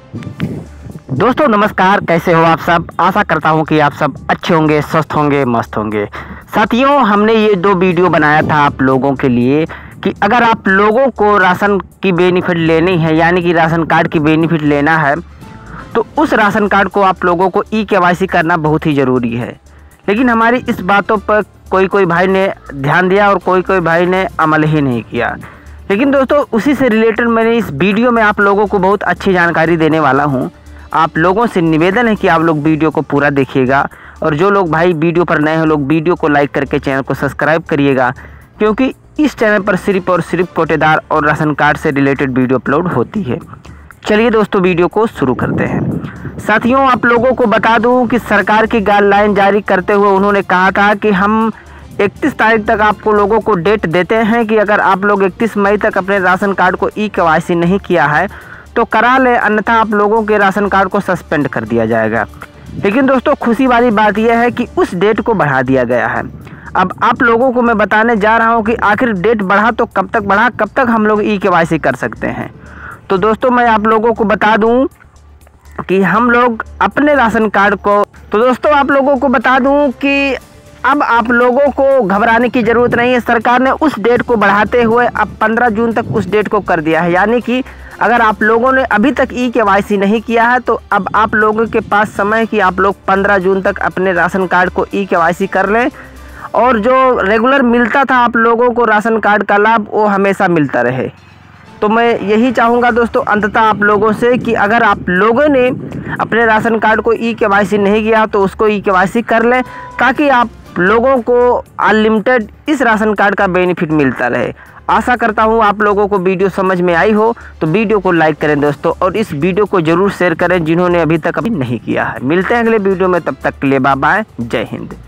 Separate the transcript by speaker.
Speaker 1: दोस्तों नमस्कार, कैसे हो आप सब। आशा करता हूं कि आप सब अच्छे होंगे, स्वस्थ होंगे, मस्त होंगे। साथियों, हमने ये 2 वीडियो बनाया था आप लोगों के लिए कि अगर आप लोगों को राशन की बेनिफिट लेनी है, यानी कि राशन कार्ड की बेनिफिट लेना है, तो उस राशन कार्ड को आप लोगों को ई-केवाईसी करना बहुत ही ज़रूरी है। लेकिन हमारी इस बातों पर कोई भाई ने ध्यान दिया और कोई भाई ने अमल ही नहीं किया। लेकिन दोस्तों, उसी से रिलेटेड मैंने इस वीडियो में आप लोगों को बहुत अच्छी जानकारी देने वाला हूं। आप लोगों से निवेदन है कि आप लोग वीडियो को पूरा देखिएगा, और जो लोग भाई वीडियो पर नए हैं लोग वीडियो को लाइक करके चैनल को सब्सक्राइब करिएगा, क्योंकि इस चैनल पर सिर्फ और सिर्फ कोटेदार और राशन कार्ड से रिलेटेड वीडियो अपलोड होती है। चलिए दोस्तों, वीडियो को शुरू करते हैं। साथियों, आप लोगों को बता दूं कि सरकार की गाइडलाइन जारी करते हुए उन्होंने कहा था कि हम 31 तारीख तक आपको लोगों को डेट देते हैं कि अगर आप लोग 31 मई तक अपने राशन कार्ड को ई-केवाईसी नहीं किया है तो करा ले, अन्यथा आप लोगों के राशन कार्ड को सस्पेंड कर दिया जाएगा। लेकिन दोस्तों, खुशी वाली बात यह है कि उस डेट को बढ़ा दिया गया है। अब आप लोगों को मैं बताने जा रहा हूं कि आखिर डेट बढ़ा तो कब तक बढ़ा, कब तक हम लोग ई-केवाईसी कर सकते हैं। तो दोस्तों, मैं आप लोगों को बता दूं कि हम लोग अपने राशन कार्ड को आप लोगों को बता दूं कि अब आप लोगों को घबराने की ज़रूरत नहीं है। सरकार ने उस डेट को बढ़ाते हुए अब 15 जून तक उस डेट को कर दिया है। यानी कि अगर आप लोगों ने अभी तक ई-केवाईसी नहीं किया है तो अब आप लोगों के पास समय है कि आप लोग 15 जून तक अपने राशन कार्ड को ई-केवाईसी कर लें, और जो रेगुलर मिलता था आप लोगों को राशन कार्ड का लाभ, वो हमेशा मिलता रहे। तो मैं यही चाहूँगा दोस्तों अंततः आप लोगों से कि अगर आप लोगों ने अपने राशन कार्ड को ई-केवाईसी नहीं किया तो उसको ई-केवाईसी कर लें, ताकि आप लोगों को अनलिमिटेड इस राशन कार्ड का बेनिफिट मिलता रहे। आशा करता हूँ आप लोगों को वीडियो समझ में आई हो, तो वीडियो को लाइक करें दोस्तों, और इस वीडियो को ज़रूर शेयर करें जिन्होंने अभी तक नहीं किया है। मिलते हैं अगले वीडियो में, तब तक के लिए बाय बाय, जय हिंद।